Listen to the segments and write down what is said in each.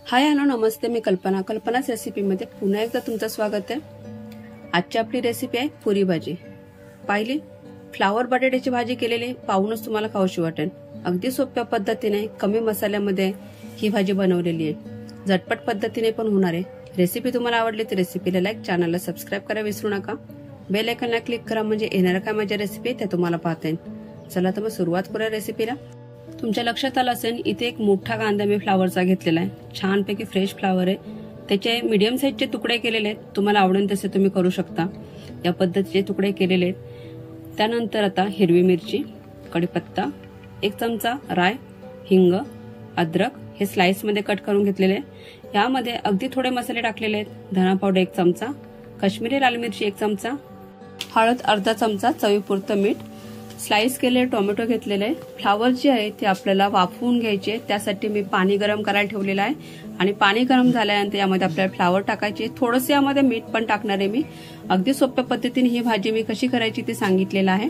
Hi hello नमस्ते, मी कल्पनाच रेसिपीमध्ये पुन्हा एकदा तुमचं स्वागत आहे। आजची आपली रेसिपी आहे पुरी भाजी। पाहिली फ्लावर बटाट्याची भाजी केलेली पाहूनच तुम्हाला खाऊशी वाटेल। अगदी सोप्या पद्धतीने कमी मसाल्यामध्ये ही भाजी बनवलेली आहे। झटपट पद्धतीने पण होणार आहे। रेसिपी तुम्हाला आवडली तर रेसिपीला लाईक, चॅनलला सबस्क्राइब करा विसरू नका। बेल आयकॉनला क्लिक करा म्हणजे येणाऱ्या काय माझ्या रेसिपी त्या तुम्हाला पाहता येईल। चला तर मग सुरुवात करूया रेसिपीला। तुमच्या लक्षात आलं असेल इथे एक मोठा कांदा मी फ्लावरचा घेतलेला आहे। छानपैकी फ्रेश फ्लावर आहे। त्याचे मीडियम साईजचे तुकडे केलेले आहेत। तुम्हाला आवडेल तसे तुम्ही करू शकता। या पद्धतीचे तुकडे केलेले आहेत। त्यानंतर आता हिरवी मिरची, कढीपत्ता, 1 चमचा राय, हिंग, अद्रक हे स्लाइस मध्ये कट करून घेतलेले आहे। यामध्ये अगदी थोडे मसाले टाकलेले आहेत। धना पावडर 1 चमचा, काश्मीरी लाल मिरची 1 चमचा, हळद अर्धा चमचा, चवीपुरतं मीठ, स्लाइस केलेले टोमॅटो घेतलेले। फ्लावर जे आहे ते आपल्याला वाफवून घ्यायचे। त्यासाठी मी पाणी गरम करायला ठेवलेलं आहे आणि पाणी गरम झाल्यानंतर यामध्ये आपल्याला फ्लावर टाकायचे। थोडंसं यामध्ये मीठ पण टाकणार आहे मी। अगदी सोप्या पद्धतीने ही भाजी मी कशी करायची ते सांगितलेलं आहे।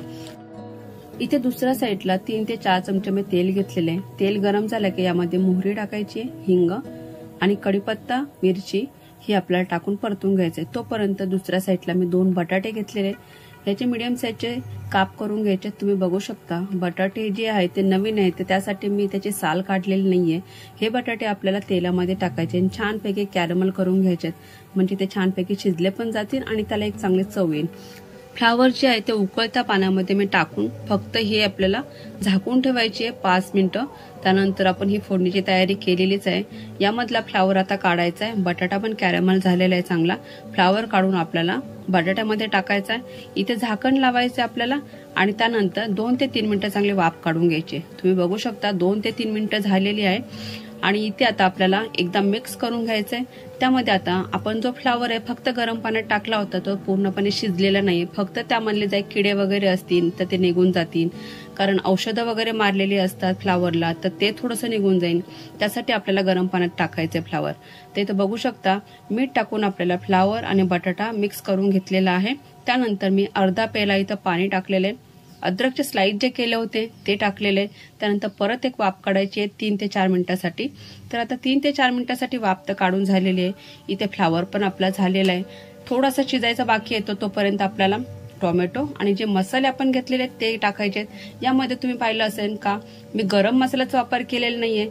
इथे दुसऱ्या साईडला 3 ते 4 चमचे मी तेल घेतलेले आहे। तेल गरम झालं की यामध्ये मोहरी टाकायची, हिंग आणि कढीपत्ता, मिरची ही आपल्याला टाकून परतून घ्यायचे। तोपर्यंत दुसऱ्या साईडला मी 2 बटाटे घेतलेले। याचे मीडियम साईजचे काप करून घ्यायचे। तुम्ही बघू शकता बटाटे जे आहे ते नवीन आहे, त्यासाठी मी त्याची साल काढलेली नाहीये। हे बटाटे आपल्याला तेलामध्ये टाकायचे आणि छानपैकी कॅरमल करून घ्यायचे, म्हणजे ते छानपैकी शिजले पण जातील आणि त्याला एक चांगली चव येईल। फ्लावर जे आहे ते उकळत्या पाण्यामध्ये मी टाकून फक्त हे आपल्याला झाकून ठेवायची आहे 5 मिनिटं। त्यानंतर आपण ही फोडणीची तयारी केलेलीच आहे। यामधला फ्लावर आता काढायचा आहे। बटाटा पण कॅरमल झालेला आहे चांगला। फ्लावर काढून आपल्याला बटाट्यामध्ये टाकायचा आहे। इथे झाकण लावायचं आपल्याला आणि त्यानंतर 2 ते 3 मिनिटं चांगले वाफ काढून घ्यायचे। तुम्ही बघू शकता 2 ते 3 मिनिटं झालेली आहे आणि इथे आता आपल्याला एकदा मिक्स करून घ्यायचंय। त्यामध्ये आता आपण जो फ्लावर आहे फक्त गरम पाण्यात टाकला होता तो पूर्णपणे शिजलेला नाही। फक्त त्यामधले जे किडे वगैरे असतील तर ते निघून जातील, कारण औषधं वगैरे मारलेली असतात फ्लावरला, तर ते थोडंसं निघून जाईल। त्यासाठी आपल्याला गरम पाण्यात टाकायचे फ्लावर। ते तर बघू शकता मीठ टाकून आपल्याला फ्लावर आणि बटाटा मिक्स करून घेतलेला आहे। त्यानंतर मी अर्धा पेला इथं पाणी टाकलेले, अद्रकचे स्लाइस जे केले होते ते टाकलेले। त्यानंतर परत एक वाफ काढायची आहे 3 ते 4 मिनिटांसाठी। तर आता 3 ते 4 मिनिटांसाठी वाफ तर काढून झालेली आहे। इथे फ्लावर पण आपला झालेला आहे। थोडासा शिजायचा बाकी येतो, तोपर्यंत आपल्याला टोमॅटो आणि जे मसाले आपण घेतलेले ते टाकायचे। यामध्ये तुम्ही पाहिलं असेल का मी गरम मसाल्याचा वापर केलेला नाहीये।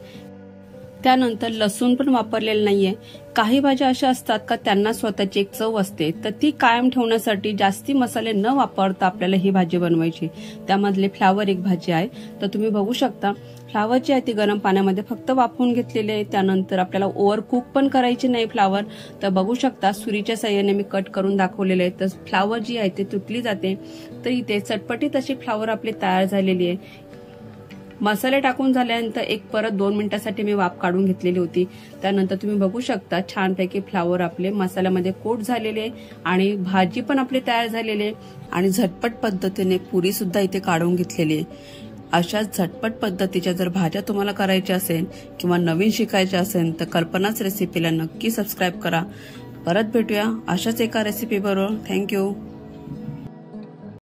त्यानंतर लसूण पण वापरलेलं नाहीये। काही भाज्या अशा असतात का त्यांना स्वतःची एक चव असते, तर ती कायम ठेवण्यासाठी जास्ती मसाले न वापरता आपल्याला ही भाजी बनवायची। त्यामधले फ्लावर एक भाजी आहे। तर तुम्ही बघू शकता फ्लावर जे आहे ते गरम पाण्यामध्ये फक्त वाफवून घेतलेले आहे। त्यानंतर आपल्याला ओव्हर कुक पण करायची नाही फ्लावर। तर बघू शकता सुरीच्या साह्याने मी कट करून दाखवलेले आहे। तर फ्लावर जी आहे ते तुटली जाते। तर इथे चटपटीत अशी फ्लावर आपली तयार झालेली आहे। मसाले टाकून झाल्यानंतर परत 2 मिनिटांसाठी मी वाफ काढून घेतलेली होती। त्यानंतर तुम्ही बघू शकता छानपैकी फ्लावर आपले मसाल्यामध्ये कोट झालेले आहे आणि भाजी पण आपली तयार झालेली आहे आणि झटपट पद्धतीने पुरी सुद्धा इथे काढून घेतलेली आहे। अशाच झटपट पद्धतीच्या जर भाज्या तुम्हाला करायच्या असेल किंवा नवीन शिकायच्या असेल तर कल्पनाच रेसिपीला नक्की सबस्क्राइब करा। परत भेटूया अशाच एका रेसिपी बरोबर। थँक्यू।